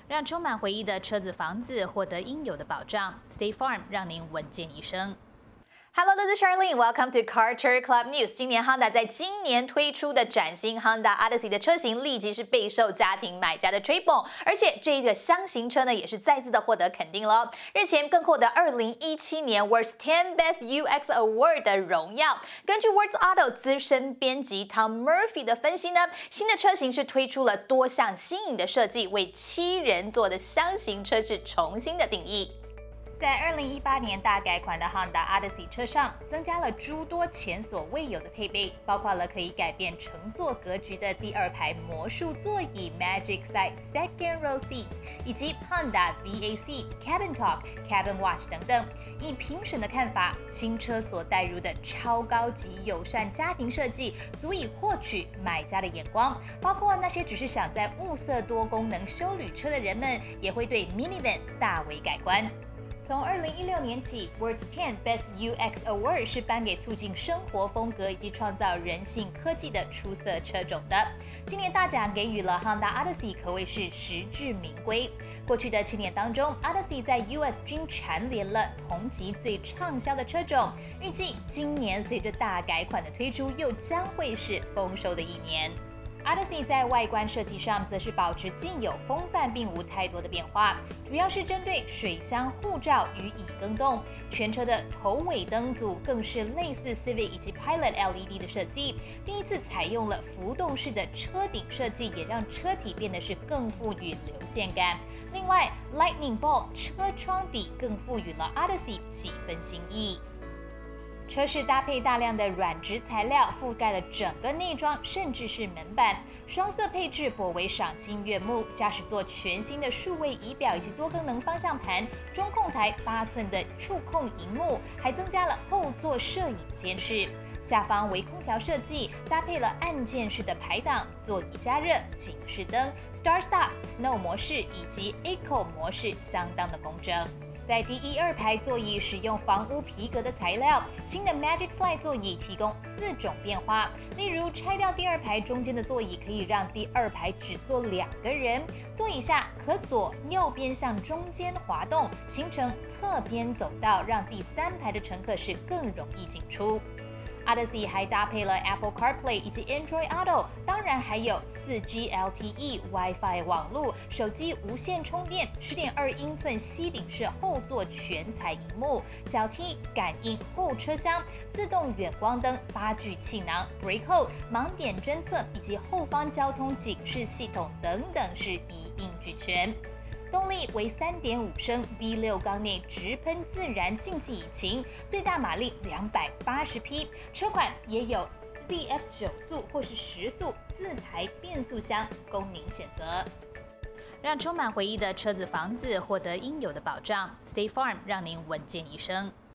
让充满回忆的车子、房子获得应有的保障。State Farm 让您稳健一生。Hello， this is Charlene. Welcome to Carter Club News. 今年 Honda 在今年推出的崭新 Honda Odyssey 的车型，立即是备受家庭买家的追捧，而且这个箱型车呢，也是再次的获得肯定了。日前更获得2017年 World's 10 Best UX Award 的荣耀。根据 Words Auto 资深编辑 Tom Murphy 的分析呢，新的车型是推出了多项新颖的设计，为7人座的箱型车是重新的定义。在2018年大改款的 Honda Odyssey 车上，增加了诸多前所未有的配备，包括了可以改变乘坐格局的第2排魔术座椅 Magic Side Second Row Seat， 以及 Honda VAC Cabin Talk、Cabin Watch 等等。以评审的看法，新车所带入的超高级友善家庭设计，足以获取买家的眼光，包括那些只是想在物色多功能休旅车的人们，也会对 Minivan 大为改观。从2016年起 ，World's 10 Best UX Award 是颁给促进生活风格以及创造人性科技的出色车种的。今年大奖给予了 Honda Odyssey， 可谓是实至名归。过去的7年当中 ，Odyssey 在 US 均蝉联了同级最畅销的车种。预计今年随着大改款的推出，又将会是丰收的一年。Odyssey 在外观设计上则是保持既有风范，并无太多的变化，主要是针对水箱护罩予以更动。全车的头尾灯组更是类似 Civic 以及 Pilot LED 的设计，第一次采用了浮动式的车顶设计，也让车体变得是更富予流线感。另外 ，Lightning Bolt 车窗底更赋予了 Odyssey 几分新意。车饰搭配大量的软质材料，覆盖了整个内装，甚至是门板。双色配置颇为赏心悦目。驾驶座全新的数位仪表以及多功能方向盘，中控台8寸的触控萤幕，还增加了后座摄影监视。下方为空调设计，搭配了按键式的排档、座椅加热、警示灯、Start-Stop、Snow 模式以及 Eco 模式，相当的工整。在第1、2排座椅使用房屋皮革的材料，新的 Magic Slide 座椅提供4种变化，例如拆掉第2排中间的座椅，可以让第2排只坐2个人，座椅下可左右边向中间滑动，形成侧边走道，让第3排的乘客是更容易进出。Odyssey 还搭配了 Apple CarPlay 以及 Android Auto， 当然还有 4G LTE Wi-Fi 网路、手机无线充电、10.2英寸吸顶式后座全彩萤幕、脚踢感应后车厢、自动远光灯、8G 气囊、Brake Hold、盲点侦测以及后方交通警示系统等等是一应俱全。动力为3.5升 V6 缸内直喷自然进气引擎，最大马力280匹。车款也有 ZF 9速或是10速自排变速箱供您选择。让充满回忆的车子、房子获得应有的保障。State Farm 让您稳健一生。